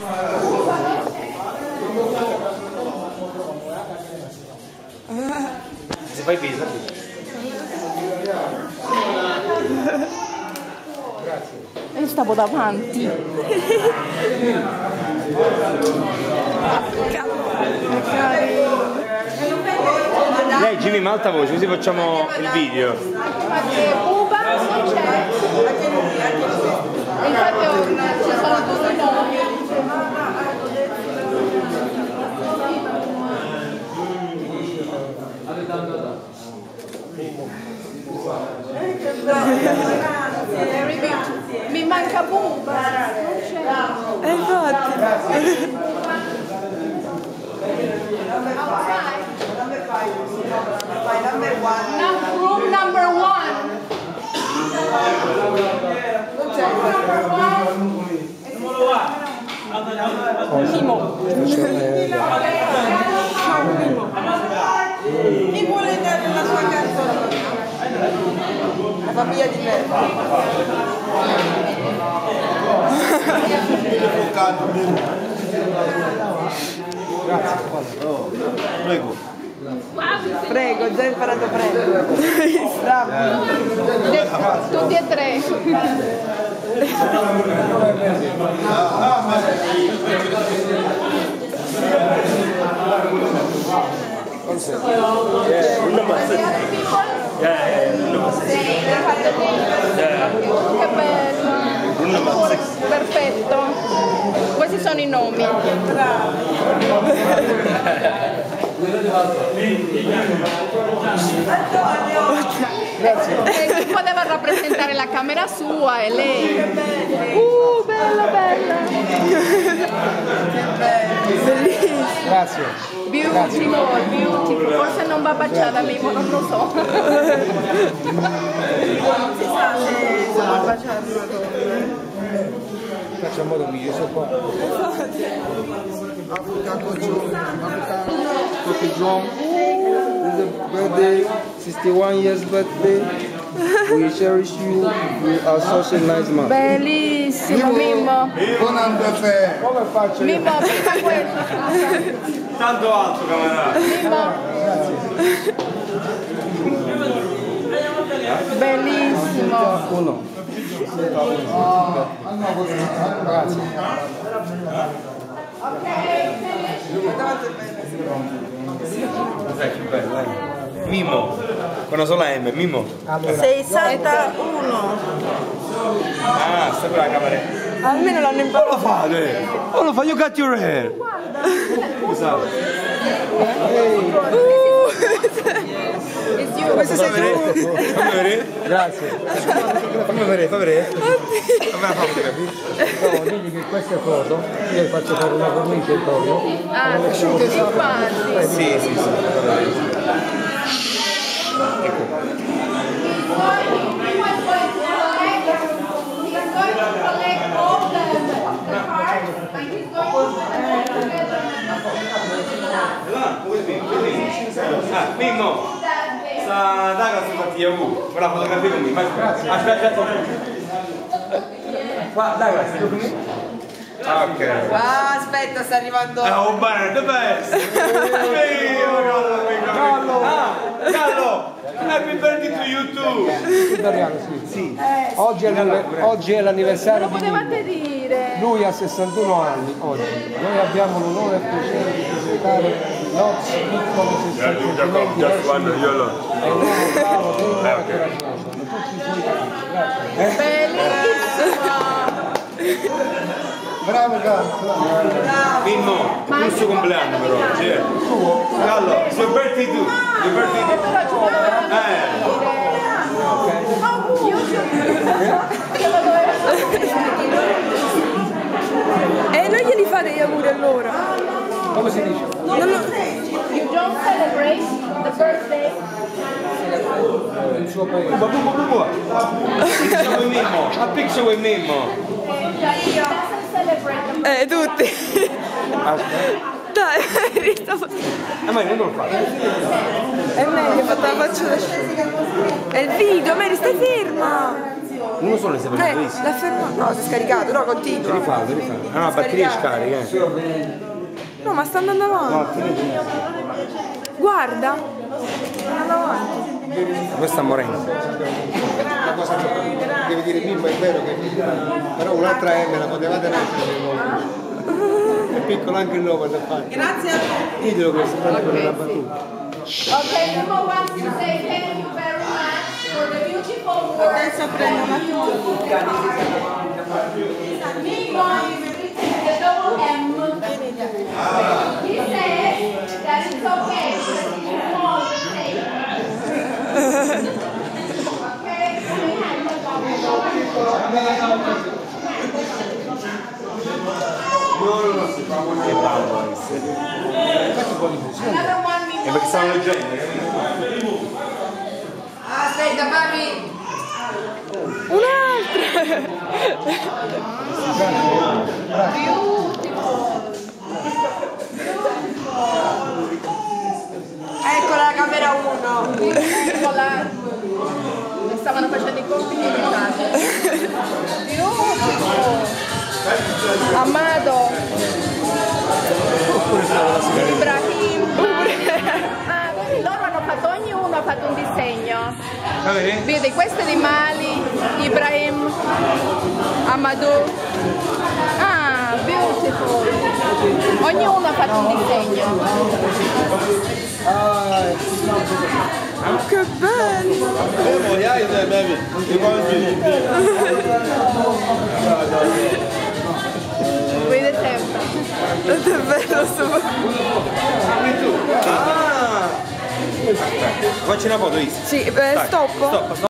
Se fai pesa. Grazie. Io stavo davanti. Lei Jimmy ma alta voce così facciamo il video. Uba non c'è. Infatti ci sono tutti i nomi. Mi manca Bumba. Infatti. Room number one. Mimo. Chi vuole dare la sua canzone? La famiglia di Merda. Prego. Prego, già imparato prego. Bravo. Tutti e tre. Che bello. Perfetto. Questi sono i nomi. Grazie. Chi poteva rappresentare la camera sua e lei. Bella, bella. Bellissimo. Grazie. Beautiful, beautiful. Forse non va baciata Mimo, non lo so. Non si sa se sono baciati. Facciamo modo mio, io sono qua. Coffee John. This is a birthday, 61 years birthday. We cherish you. You are such a nice man. Bellissimo, Mimmo. Buon anniversario! Come faccio io? Mimmo, pensa questo. Tanto alto, camarada. Mimmo. Bellissimo. Uno. Grazie. Cos'è più bello, Mimo. Con una sola M, Mimo. 61. Ah, sta qua la camera. Almeno l'hanno imparato. Come lo fate? Come lo fa? You got your hair. Scusate. Questo sei tu. Fammi vedere. Grazie. Fammi vedere, fammi vedere. No, digli che queste foto io faccio fare una cornice intorno. Ah, infatti. Sì, sì, sì. Ah, Mimmo, sta daga su fatti io, la fotografia con me, aspetta. Qua, daga, sei tu con me? Ok. Ah, aspetta, sta arrivando. Oh, bene, the best! Gallo! Ah, Gallo! Happy birthday to you too! Italiano, sì. Oggi è l'anniversario Lo di potevate dire. lui ha 61 anni oggi. Noi abbiamo l'onore e il piacere di presentare i nostri piccoli sentimenti verso lui. E loro bravo, dentro che ragionano. Tutti i suoi figli. Bellissimo. Bravo Gallo. Mimmo, il suo compleanno però oggi, Gallo, suo birthday too! Your birthday too! E non glieli fate gli auguri allora? Come si dice? You don't celebrate the birthday. Il suo paese. Picture with Mimmo! A picture with Mimmo! Doesn't celebrate the Tutti. Dai, Ma io non lo faccio. è meglio, fatto la faccia da... È il video, Mary, stai ferma! Uno solo si è preso. l'ha fermato. No, si è scaricato, no, continua. Rifallo. Ah, no, la batteria è scarica. No, ma sta andando avanti. Guarda. Sta andando avanti. Questo sta morendo. La cosa che deve dire Mimmo è vero che però un'altra M la potevate mettere nel nome. È piccolo anche il nome da fare. Grazie a tutti. Ditelo questo, per una battuta. Okay, Mimmo wants to say thank you very much for the beautiful work. Adesso prendo un attimo. Mimmo is the double M. He says that it's okay because he won't say. Che ballo essere. Another one, Mimmo. E perché stanno leggendo? Aspetta, papi. Un'altra. Eccola la camera 1. Piccola. Stavano facendo i compiti di casa. Amado. Ibrahim. Ah, vedi, loro hanno fatto, ognuno ha fatto un disegno. Vedi, questo è di Mali, Ibrahim, Amadou. Ah, beautiful. Ognuno ha fatto un disegno. Che bello. Vede sempre. È bello sto. Facci una foto, Is. Sì, stop. Stop.